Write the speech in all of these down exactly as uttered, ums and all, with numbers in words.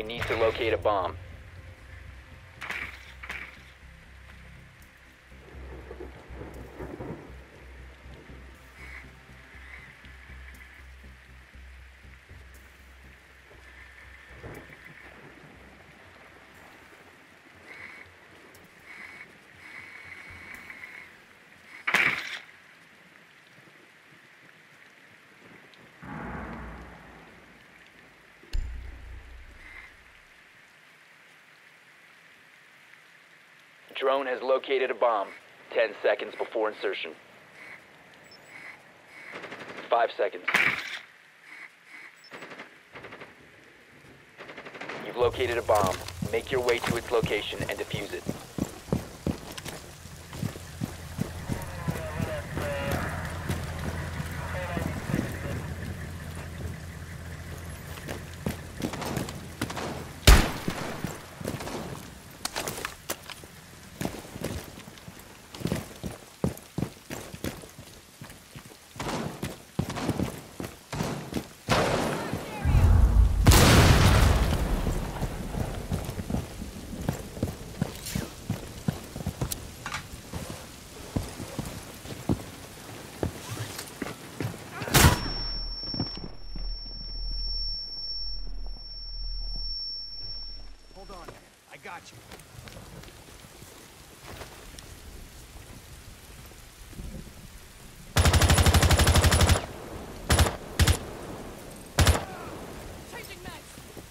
We need to locate a bomb. Drone has located a bomb. Ten seconds before insertion. Five seconds. You've located a bomb. Make your way to its location and defuse it. Hold on, I got you. Changing mags.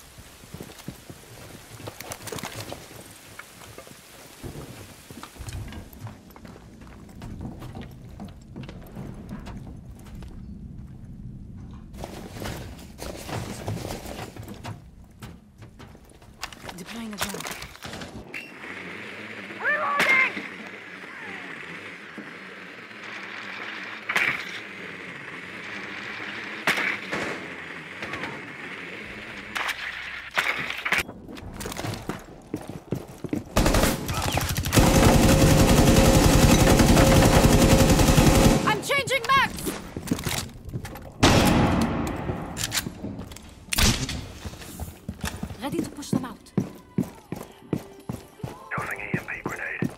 Deploying a drone. I'm changing mags. Ready to push them out. Tossing E M P grenade.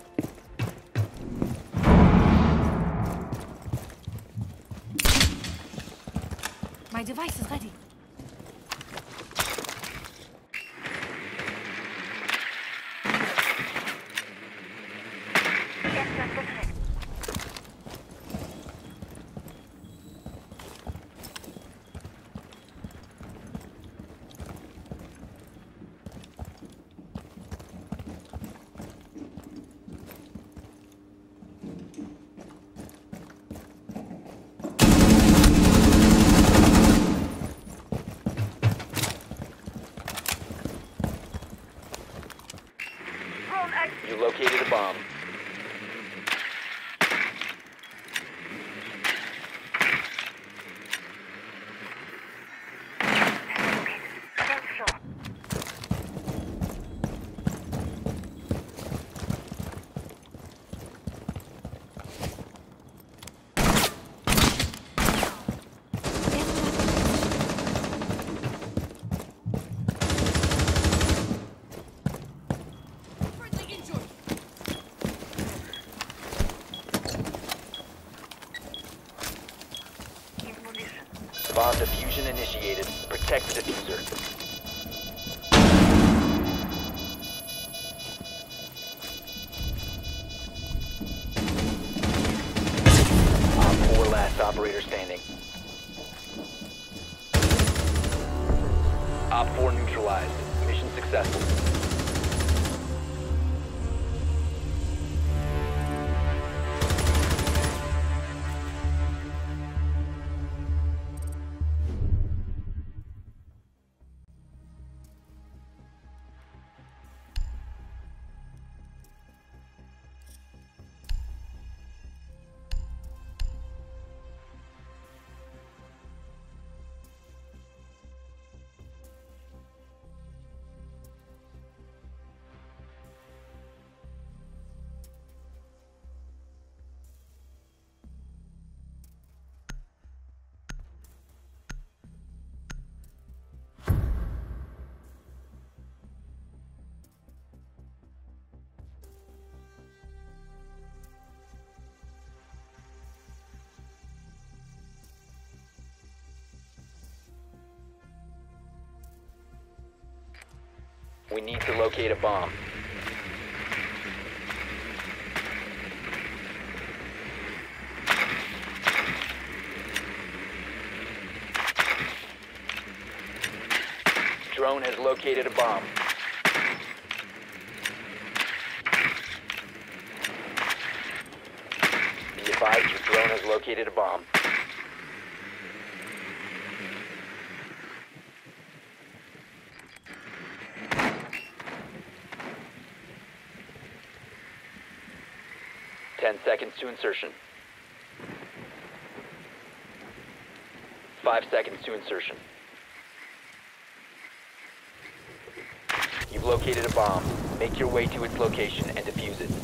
My device is ready. You located a bomb. Friendly injured. Bomb diffusion initiated. Protect the diffuser. Op four last operator standing. Op four neutralized. Mission successful. We need to locate a bomb. Drone has located a bomb. Be advised, your drone has located a bomb. Ten seconds to insertion. Five seconds to insertion. You've located a bomb. Make your way to its location and defuse it.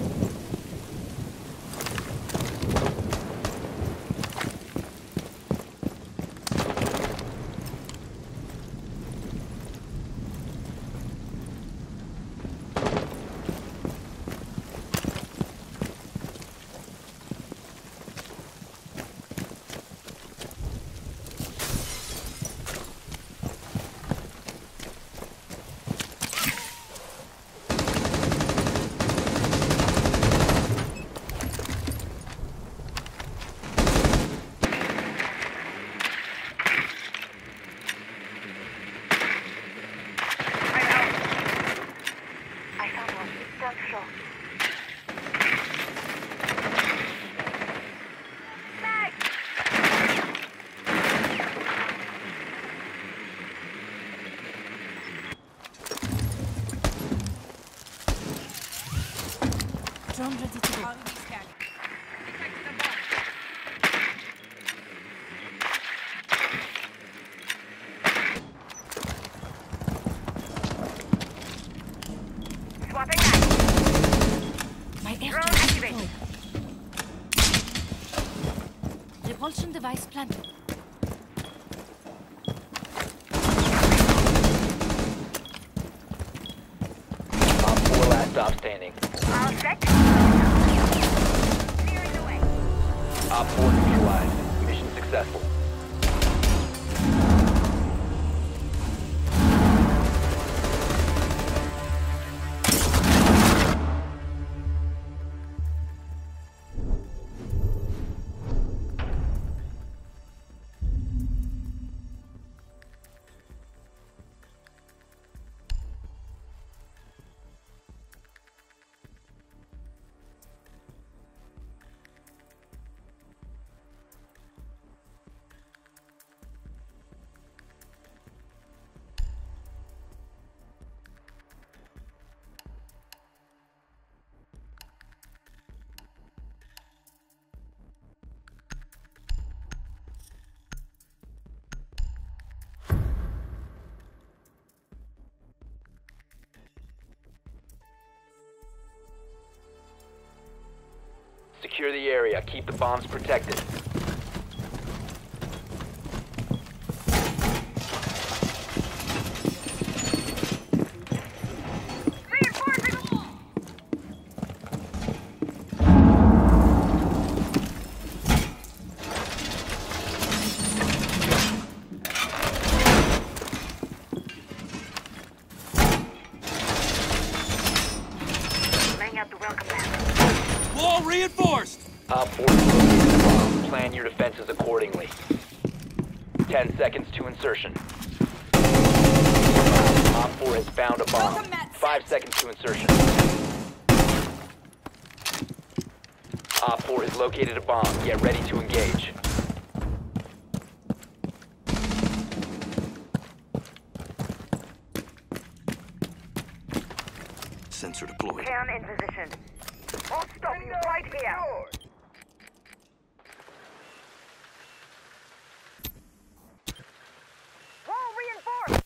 Drone ready to go. Swapping back. My Drone airstrike is activated. deployed. Repulsion device planted. Op four last stop standing. All set. Clearing the way. Op four neutralized. Mission successful. Secure the area. Keep the bombs protected. Reinforcing the wall. Laying out the welcome mat. Wall reinforced! Op four has located the bomb. Plan your defenses accordingly. Ten seconds to insertion. Op four has found a bomb. Welcome mat Five seconds to insertion. Op four has located a bomb. Get ready to engage. Sensor deployed. Cam in position. I'll stop you right here. Wall reinforced.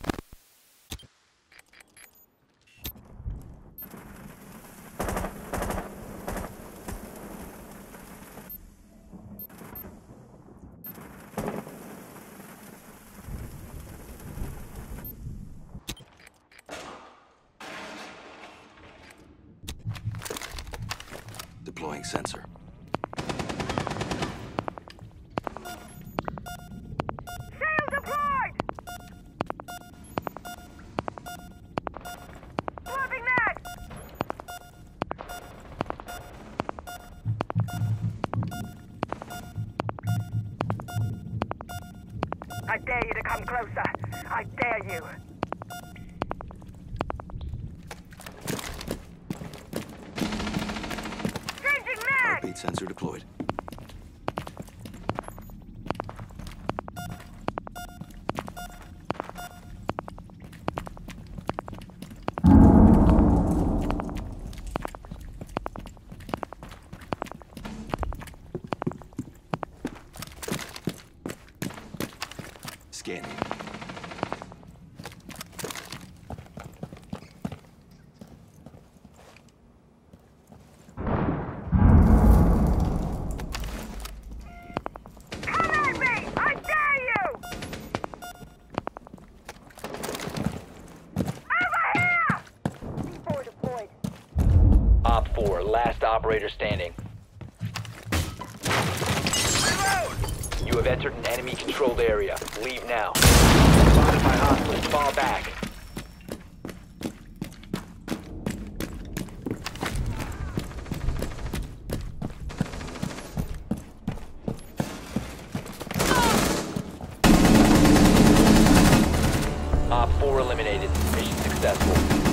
Deploying sensor. Sail deployed. I dare you to come closer. I dare you. Changing mag! Heartbeat sensor deployed. Scanning. Come at me! I dare you! Over here! C four deployed. Op four, last operator standing. You have entered an enemy-controlled area. Leave now. Spotted by hostiles. Fall back. Op four eliminated. Mission successful.